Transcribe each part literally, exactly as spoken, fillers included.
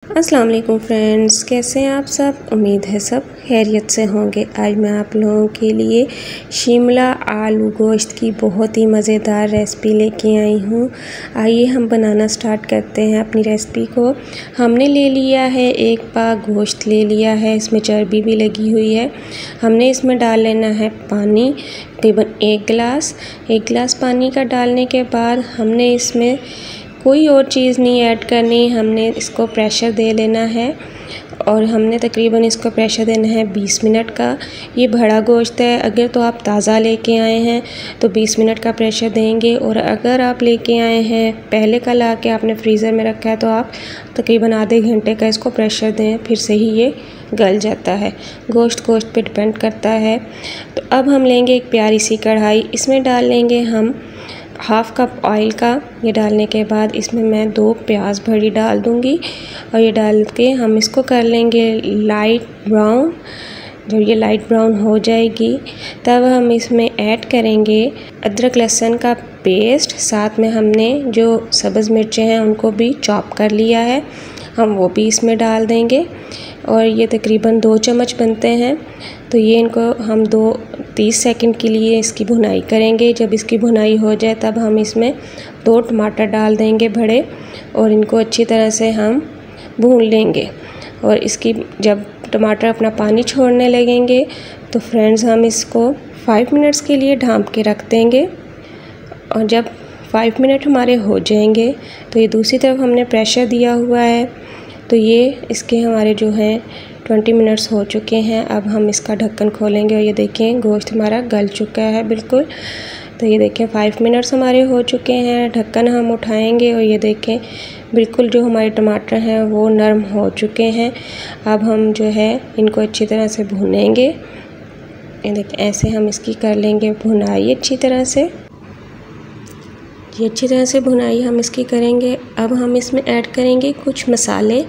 अस्सलाम वालेकुम फ्रेंड्स, कैसे हैं आप सब। उम्मीद है सब खैरियत से होंगे। आज मैं आप लोगों के लिए शिमला आलू गोश्त की बहुत ही मज़ेदार रेसिपी लेके आई हूँ। आइए हम बनाना स्टार्ट करते हैं अपनी रेसिपी को। हमने ले लिया है एक पा गोश्त ले लिया है, इसमें चर्बी भी लगी हुई है। हमने इसमें डाल लेना है पानी, तकरीबन एक गिलास। एक गिलास पानी का डालने के बाद हमने इसमें कोई और चीज़ नहीं ऐड करनी, हमने इसको प्रेशर दे लेना है और हमने तकरीबन इसको प्रेशर देना है बीस मिनट का। ये बड़ा गोश्त है, अगर तो आप ताज़ा लेके आए हैं तो बीस मिनट का प्रेशर देंगे, और अगर आप लेके आए हैं पहले का ला के आपने फ्रीज़र में रखा है तो आप तकरीबन आधे घंटे का इसको प्रेशर दें, फिर से ही ये गल जाता है। गोश्त गोश्त पे डिपेंड करता है। तो अब हम लेंगे एक प्यारी सी कढ़ाई, इसमें डाल लेंगे हम हाफ़ कप ऑयल का। ये डालने के बाद इसमें मैं दो प्याज भरी डाल दूँगी और ये डाल के हम इसको कर लेंगे लाइट ब्राउन। जब ये लाइट ब्राउन हो जाएगी तब हम इसमें ऐड करेंगे अदरक लहसुन का पेस्ट। साथ में हमने जो सब्ज़ मिर्चें हैं उनको भी चॉप कर लिया है, हम वो भी इसमें डाल देंगे। और ये तकरीबन दो चम्मच बनते हैं, तो ये इनको हम दो तीस सेकंड के लिए इसकी भुनाई करेंगे। जब इसकी भुनाई हो जाए तब हम इसमें दो टमाटर डाल देंगे बड़े, और इनको अच्छी तरह से हम भून लेंगे। और इसकी जब टमाटर अपना पानी छोड़ने लगेंगे तो फ्रेंड्स हम इसको फाइव मिनट्स के लिए ढाँप के रख देंगे। और जब फाइव मिनट हमारे हो जाएंगे तो ये दूसरी तरफ हमने प्रेशर दिया हुआ है, तो ये इसके हमारे जो हैं ट्वेंटी मिनट्स हो चुके हैं। अब हम इसका ढक्कन खोलेंगे और ये देखें गोश्त हमारा गल चुका है बिल्कुल। तो ये देखें फाइव मिनट्स हमारे हो चुके हैं। ढक्कन हम उठाएंगे और ये देखें बिल्कुल जो हमारे टमाटर हैं वो नरम हो चुके हैं। अब हम जो है इनको अच्छी तरह से भूनेंगे। ये देखें ऐसे हम इसकी कर लेंगे भुनाई अच्छी तरह से। ये अच्छी तरह से भुनाई हम इसकी करेंगे। अब हम इसमें ऐड करेंगे कुछ मसाले,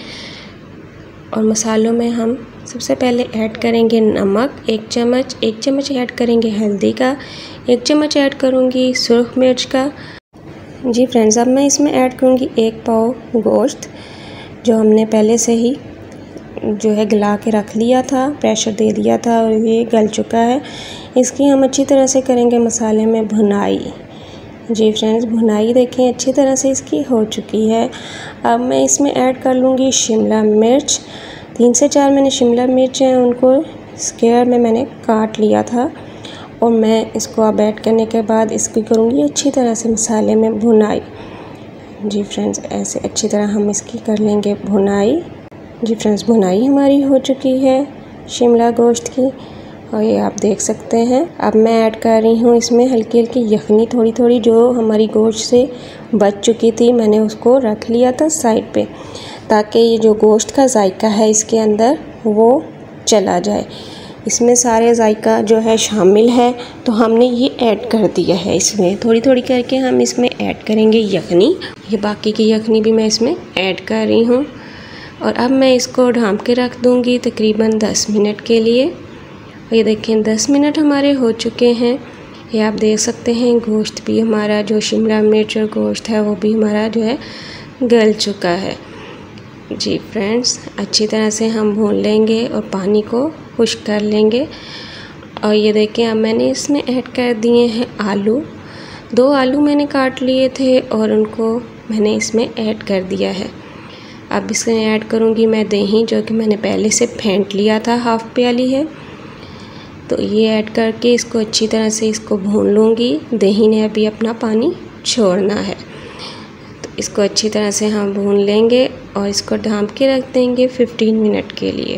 और मसालों में हम सबसे पहले ऐड करेंगे नमक एक चम्मच, एक चम्मच ऐड करेंगे हल्दी का, एक चम्मच ऐड करूँगी सुर्ख मिर्च का। जी फ्रेंड्स, अब मैं इसमें ऐड करूँगी एक पाव गोश्त जो हमने पहले से ही जो है गला के रख लिया था, प्रेशर दे दिया था और ये गल चुका है। इसकी हम अच्छी तरह से करेंगे मसाले में भुनाई। जी फ्रेंड्स, भुनाई देखें अच्छी तरह से इसकी हो चुकी है। अब मैं इसमें ऐड कर लूँगी शिमला मिर्च। तीन से चार मैंने शिमला मिर्च हैं उनको स्क्वायर में मैंने काट लिया था, और मैं इसको अब ऐड करने के बाद इसकी करूँगी अच्छी तरह से मसाले में भुनाई। जी फ्रेंड्स, ऐसे अच्छी तरह हम इसकी कर लेंगे भुनाई। जी फ्रेंड्स, भुनाई हमारी हो चुकी है शिमला गोश्त की, और ये आप देख सकते हैं। अब मैं ऐड कर रही हूँ इसमें हल्की हल्की यखनी, थोड़ी थोड़ी जो हमारी गोश्त से बच चुकी थी मैंने उसको रख लिया था साइड पे, ताकि ये जो गोश्त का जायका है इसके अंदर वो चला जाए। इसमें सारे जायका जो है शामिल है, तो हमने ये ऐड कर दिया है। इसमें थोड़ी थोड़ी करके हम इसमें ऐड करेंगे यखनी। ये बाकी की यखनी भी मैं इसमें ऐड कर रही हूँ, और अब मैं इसको ढाँप के रख दूँगी तकरीबन दस मिनट के लिए। ये देखें दस मिनट हमारे हो चुके हैं। ये आप देख सकते हैं गोश्त भी हमारा जो शिमला मिर्च और गोश्त है वो भी हमारा जो है गल चुका है। जी फ्रेंड्स, अच्छी तरह से हम भून लेंगे और पानी को खुश्क कर लेंगे। और ये देखें अब मैंने इसमें ऐड कर दिए हैं आलू। दो आलू मैंने काट लिए थे और उनको मैंने इसमें ऐड कर दिया है। अब इसमें ऐड करूँगी मैं दही, जो कि मैंने पहले से फेंट लिया था, हाफ़ प्याली है। तो ये ऐड करके इसको अच्छी तरह से इसको भून लूँगी। दही ने अभी अपना पानी छोड़ना है, तो इसको अच्छी तरह से हम भून लेंगे और इसको ढाँप के रख देंगे फिफ्टीन मिनट के लिए।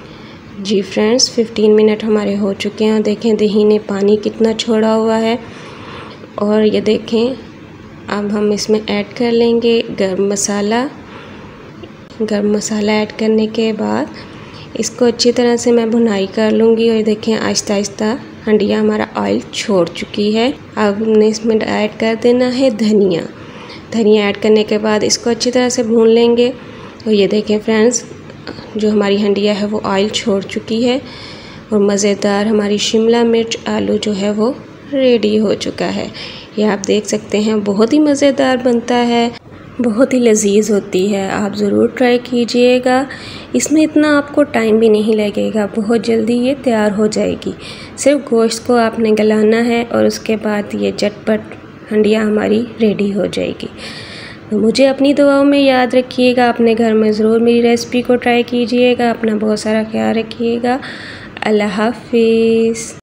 जी फ्रेंड्स, फिफ्टीन मिनट हमारे हो चुके हैं। देखें दही ने पानी कितना छोड़ा हुआ है। और ये देखें अब हम इसमें ऐड कर लेंगे गरम मसाला। गरम मसाला ऐड करने के बाद इसको अच्छी तरह से मैं भुनाई कर लूँगी। और देखें आहिस्ता आहिस्ता हंडिया हमारा ऑयल छोड़ चुकी है। अब हमने इसमें ऐड कर देना है धनिया। धनिया ऐड करने के बाद इसको अच्छी तरह से भून लेंगे। और ये देखें फ्रेंड्स, जो हमारी हंडिया है वो ऑयल छोड़ चुकी है, और मज़ेदार हमारी शिमला मिर्च आलू जो है वो रेडी हो चुका है। ये आप देख सकते हैं बहुत ही मज़ेदार बनता है। बहुत ही लजीज होती है, आप ज़रूर ट्राई कीजिएगा। इसमें इतना आपको टाइम भी नहीं लगेगा, बहुत जल्दी ये तैयार हो जाएगी। सिर्फ गोश्त को आपने गलाना है और उसके बाद ये झटपट हंडिया हमारी रेडी हो जाएगी। तो मुझे अपनी दुआओं में याद रखिएगा, अपने घर में ज़रूर मेरी रेसिपी को ट्राई कीजिएगा। अपना बहुत सारा ख्याल रखिएगा। अल्लाह हाफिज़।